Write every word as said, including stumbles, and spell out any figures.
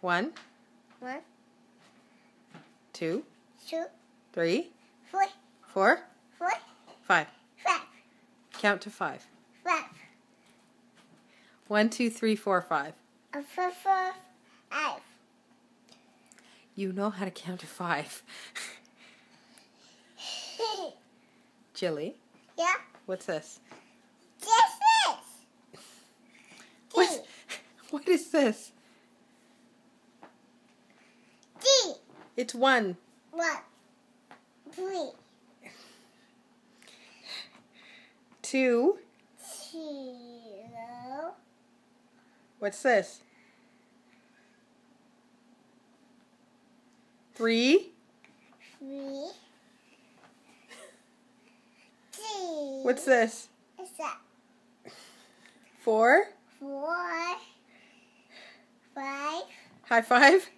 One, One, two, two, three, four, four, four, five. five, Count to five. five. One, two, three, four, five. A four, four, five. You know how to count to five. Jilly, Yeah. what's this? This is. What, what is this? D. It's one. One, three, Two. two, What's this? Three. three, two. What's this? What's that? Four. Four, five, High five.